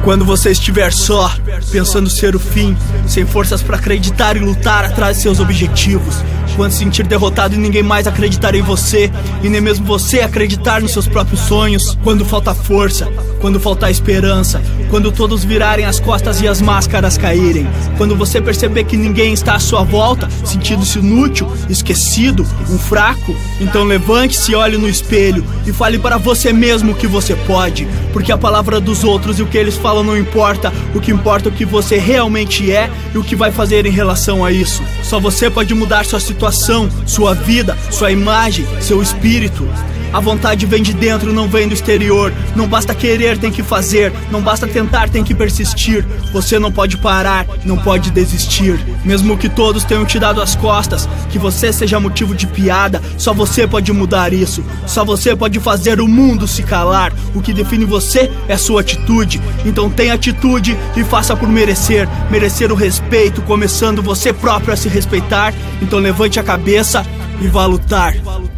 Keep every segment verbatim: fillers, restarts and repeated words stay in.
Quando você estiver só, pensando ser o fim, sem forças pra acreditar e lutar atrás de seus objetivos. Quando se sentir derrotado e ninguém mais acreditar em você, e nem mesmo você acreditar nos seus próprios sonhos. Quando falta força, quando faltar esperança, quando todos virarem as costas e as máscaras caírem. Quando você perceber que ninguém está à sua volta, sentindo-se inútil, esquecido, um fraco. Então levante-se, olhe no espelho e fale para você mesmo que você pode. Porque a palavra dos outros e o que eles falam não importa. O que importa é o que você realmente é e o que vai fazer em relação a isso. Só você pode mudar sua situação, sua vida, sua imagem, seu espírito. A vontade vem de dentro, não vem do exterior. Não basta querer, tem que fazer. Não basta tentar, tem que persistir. Você não pode parar, não pode desistir. Mesmo que todos tenham te dado as costas, que você seja motivo de piada, só você pode mudar isso. Só você pode fazer o mundo se calar. O que define você é sua atitude. Então tenha atitude e faça por merecer. Merecer o respeito, começando você próprio a se respeitar. Então levante a cabeça e vá lutar.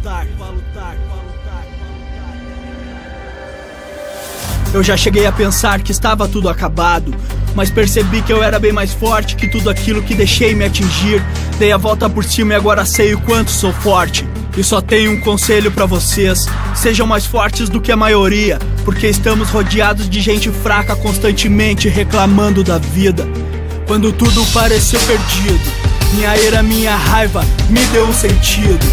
Eu já cheguei a pensar que estava tudo acabado, mas percebi que eu era bem mais forte que tudo aquilo que deixei me atingir. Dei a volta por cima e agora sei o quanto sou forte. E só tenho um conselho pra vocês: sejam mais fortes do que a maioria, porque estamos rodeados de gente fraca constantemente reclamando da vida. Quando tudo pareceu perdido, minha ira, minha raiva me deu um sentido.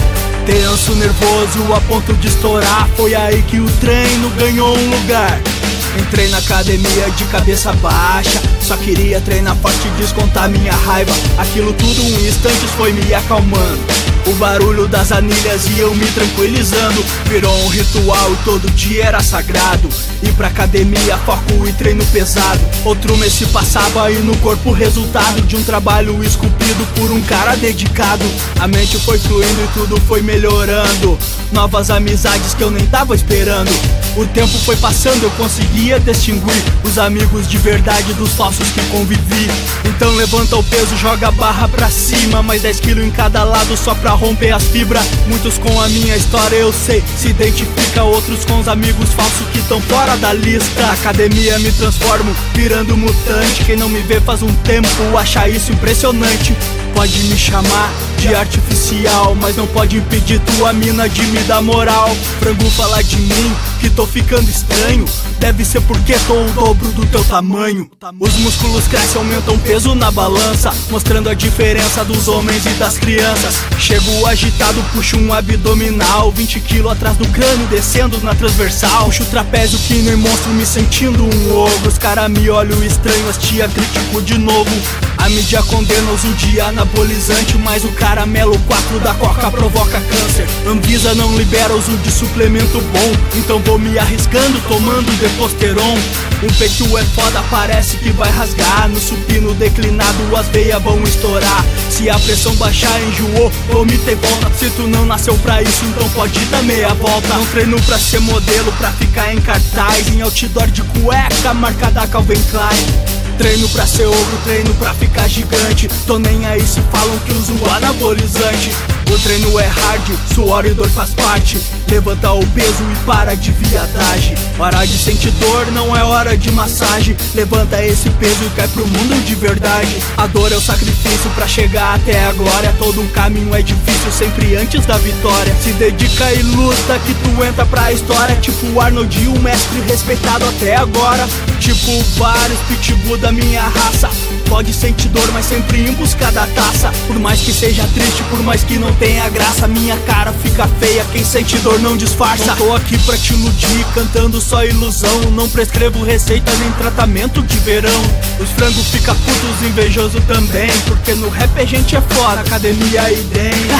Tenso, nervoso, a ponto de estourar, foi aí que o treino ganhou um lugar. Entrei na academia de cabeça baixa, só queria treinar forte e descontar minha raiva. Aquilo tudo em instantes foi me acalmando. O barulho das anilhas e eu me tranquilizando virou um ritual e todo dia era sagrado. Ir pra academia, foco e treino pesado. Outro mês se passava e no corpo o resultado de um trabalho esculpido por um cara dedicado. A mente foi fluindo e tudo foi melhorando. Novas amizades que eu nem tava esperando. O tempo foi passando, eu conseguia distinguir os amigos de verdade dos falsos que convivi. Então levanta o peso, joga a barra pra cima, mais dez quilos em cada lado só pra romper as fibras. Muitos com a minha história eu sei, se identifica. Outros com os amigos falsos que tão fora da lista. Na academia me transformo, virando mutante. Quem não me vê faz um tempo acha isso impressionante. Pode me chamar de artificial, mas não pode impedir tua mina de me dar moral. Frango fala de mim que tô ficando estranho, deve ser porque tô o dobro do teu tamanho. Os músculos crescem, aumentam peso na balança, mostrando a diferença dos homens e das crianças. Chego agitado, puxo um abdominal, vinte quilos atrás do crânio, descendo na transversal. Puxo o trapézio que nem monstro, me sentindo um ogro. Os cara me olham estranho, as tia critico de novo. A mídia condena, uso de anabolizante, mas o caramelo quatro da coca provoca câncer. Anvisa não libera uso de suplemento bom, então vou me arriscando tomando Deposteron. Um peito é foda, parece que vai rasgar. No supino declinado as veias vão estourar. Se a pressão baixar, enjoou, vomita e volta. Se tu não nasceu pra isso, então pode dar meia volta. Não treino pra ser modelo, pra ficar em cartaz, em outdoor de cueca, marca da Calvin Klein. Treino pra ser ogro, treino pra ficar gigante. Tô nem aí se falam que uso anabolizante. O treino é hard, suor e dor faz parte. Levanta o peso e para de viadagem. Hora de sentir dor, não é hora de massagem. Levanta esse peso e cai pro mundo de verdade. A dor é o sacrifício pra chegar até a glória. Todo um caminho é difícil, sempre antes da vitória. Se dedica e luta que tu entra pra história. Tipo o Arnold, um mestre respeitado até agora. Tipo vários pitbull da minha raça. Pode sentir dor, mas sempre em busca da taça. Por mais que seja triste, por mais que não tenha graça, minha cara fica feia, quem sente dor não disfarça. Não tô aqui pra te iludir, cantando só ilusão. Não prescrevo receita nem tratamento de verão. Os frangos fica putos, invejoso também, porque no rap a gente é foda, academia e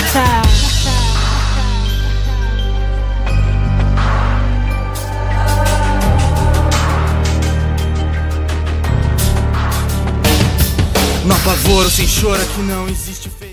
dem. No apavoro, sem choro, que não existe